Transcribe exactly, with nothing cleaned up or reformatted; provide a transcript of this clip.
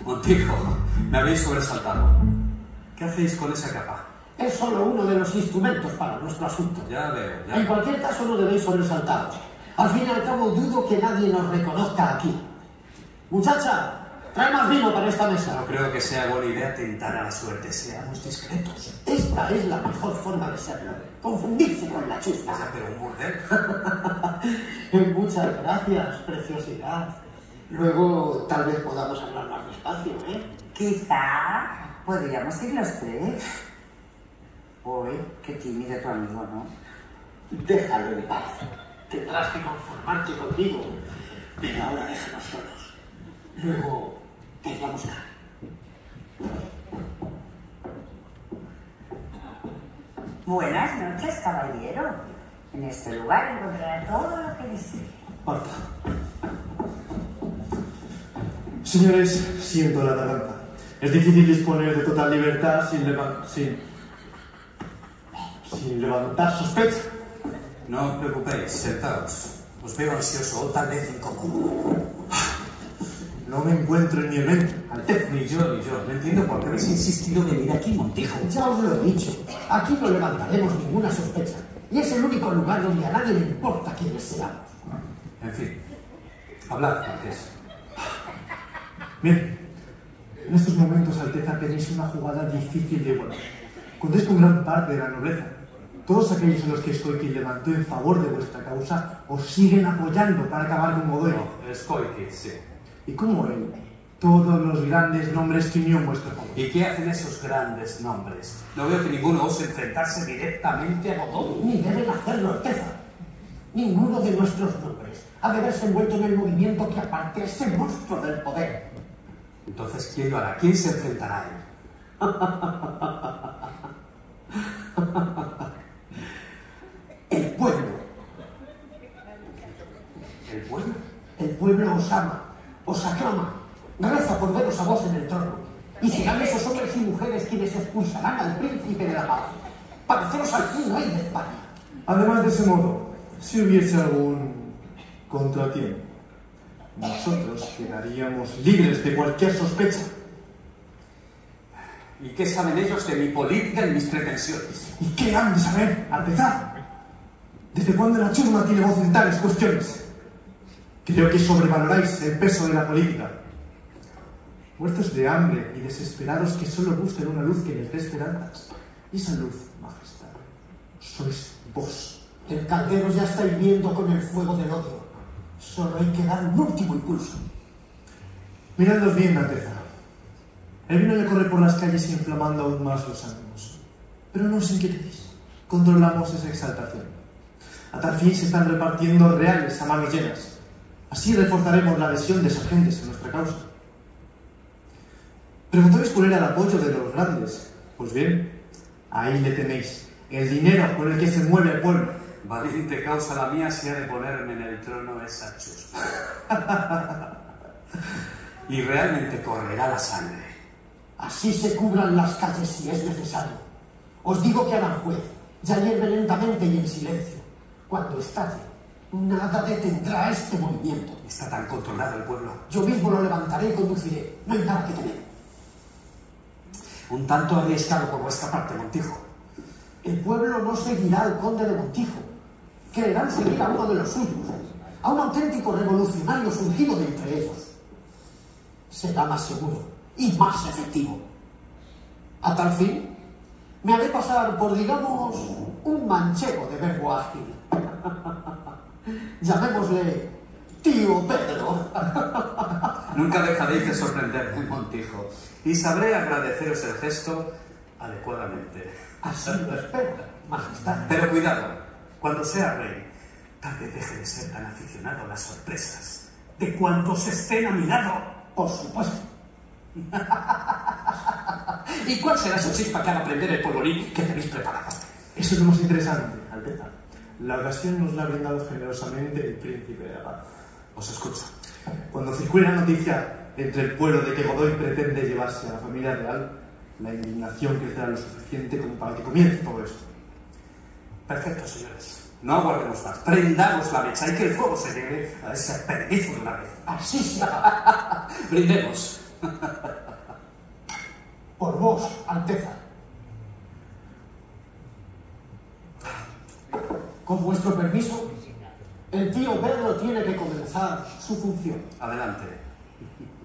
Montijo, me habéis sobresaltado. ¿Qué hacéis con esa capa? Es solo uno de los instrumentos para nuestro asunto. Ya veo, ya. En cualquier caso, no debéis sobresaltaros. Al fin y al cabo, dudo que nadie nos reconozca aquí. Muchacha, trae más vino para esta mesa. No creo que sea buena idea tentar a la suerte. Seamos discretos. Esta es la mejor forma de serlo. Confundirse con la chusma. Ya, pero un burdel. Muchas gracias, preciosidad. Luego, tal vez podamos hablar más despacio, ¿eh? Quizá podríamos ir los tres. Uy, qué tímido tu amigo, ¿no? Déjalo en paz. Tendrás que conformarte conmigo. Pero ahora déjanos solos. Luego, te iré a buscar. Buenas noches, caballero. En este lugar encontrará todo lo que desee. Marta. Señores, siento la tardanza. Es difícil disponer de total libertad sin, levan sin, sin levantar sospecha. No os preocupéis, sentaos. Os veo ansioso o tal vez incómodo. No me encuentro en mi elemento. Alteza, ni yo, ni yo. No entiendo por qué habéis insistido en venir aquí, Montijo. Ya os lo he dicho. Aquí no levantaremos ninguna sospecha. Y es el único lugar donde a nadie le importa quiénes seamos. En fin. Hablad, Marqués. Bien. En estos momentos, Alteza, tenéis una jugada difícil de igualar. Contáis con gran parte de la nobleza. Todos aquellos a los que Scoiquiz levantó en favor de vuestra causa os siguen apoyando para acabar con Godoy. No, Scoiquiz, sí. Y como él, todos los grandes nombres que unió en vuestro favor. ¿Y qué hacen esos grandes nombres? No veo que ninguno ose enfrentarse directamente a Godoy. Ni deben hacerlo, Alteza. Ninguno de nuestros nombres ha de verse envuelto en el movimiento que aparte a ese monstruo del poder. Entonces, ¿quién lo hará? ¿Quién se enfrentará a él? El pueblo. ¿El pueblo? El pueblo os ama, os aclama, reza por veros a vos en el trono. Y serán esos hombres y mujeres quienes expulsarán al príncipe de la paz, para haceros al fin rey de España. Además de ese modo, si hubiese algún contratiempo, nosotros quedaríamos libres de cualquier sospecha. ¿Y qué saben ellos de mi política y mis pretensiones? ¿Y qué han de saber, Alteza? ¿Desde cuándo la chusma tiene voz en tales cuestiones? Creo que sobrevaloráis el peso de la política. Muertos de hambre y desesperados que solo buscan una luz que les dé esperanzas. Y esa luz, majestad, sois vos. El caldero ya está hirviendo con el fuego del odio. Solo hay que dar un último impulso. Miradlos bien, Alteza. El vino ya corre por las calles inflamando aún más los ánimos. Pero no os inquietéis. Controlamos esa exaltación. A tal fin se están repartiendo reales a manos llenas. Así reforzaremos la adhesión de sargentes a nuestra causa. Preguntabais cuál era el apoyo de los grandes. Pues bien, ahí le tenéis. El dinero con el que se mueve el pueblo. Valiente causa la mía si ha de ponerme en el trono esa chusma. Y realmente correrá la sangre. Así se cubran las calles si es necesario. Os digo que Aranjuez ya hierve lentamente y en silencio. Cuando estalle, nada detendrá este movimiento. Está tan controlado el pueblo. Yo mismo lo levantaré y conduciré. No hay nada que temer. Un tanto arriesgado por vuestra parte, Montijo. El pueblo no seguirá al conde de Montijo. Querrán seguir a uno de los suyos, a un auténtico revolucionario surgido de entre ellos. Será más seguro y más efectivo. A tal fin, me haré pasar por, digamos, un manchego de verbo ágil. Llamémosle tío Pedro. Nunca dejaréis de sorprenderme, Montijo, y sabré agradeceros el gesto adecuadamente. Así lo espero, majestad. Pero cuidado, cuando sea rey, tal vez deje de ser tan aficionado a las sorpresas de cuantos estén a mi lado. Por supuesto. ¿Y cuál será su chispa que haga aprender el polvorín que tenéis preparado? Eso es lo más interesante, Alteza. La ocasión nos la ha brindado generosamente el príncipe de la paz. Os escucho. Cuando circule la noticia entre el pueblo de que Godoy pretende llevarse a la familia real, la indignación crecerá lo suficiente como para que comience todo esto. Perfecto, señores. No aguardemos más. Prendamos la mecha y que el fuego se lleve a ese perdizo de una vez. Así será. Brindemos Por vos, Alteza. Con vuestro permiso, el tío Pedro tiene que comenzar su función. Adelante.